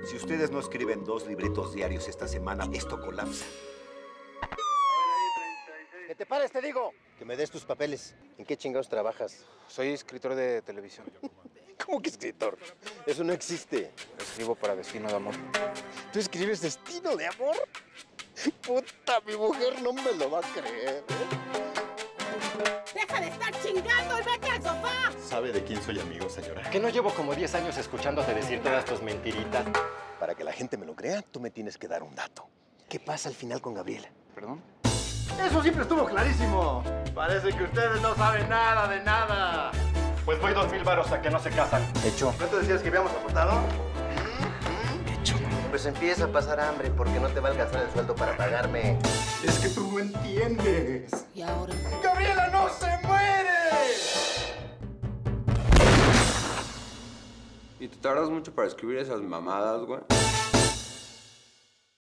Si ustedes no escriben 2 libretos diarios esta semana, esto colapsa. ¡Que te pares, te digo! Que me des tus papeles. ¿En qué chingados trabajas? Soy escritor de televisión. ¿Cómo que escritor? Eso no existe. Escribo para Destino de Amor. ¿Tú escribes Destino de Amor? Puta, mi mujer no me lo va a creer. ¡Deja de estar chingando y vete al sofá! ¿Sabe de quién soy amigo, señora? Que no llevo como 10 años escuchándote decir todas tus mentiritas. Para que la gente me lo crea, tú me tienes que dar un dato. ¿Qué pasa al final con Gabriela? ¿Perdón? ¡Eso siempre estuvo clarísimo! Parece que ustedes no saben nada de nada. Pues voy 2,000 varos a que no se casan. Hecho. ¿No te decías que habíamos apostado? Pues empieza a pasar hambre porque no te va a alcanzar el sueldo para pagarme. Es que tú no entiendes. ¿Y ahora? ¡Gabriela no se muere! ¿Y te tardas mucho para escribir esas mamadas, güey?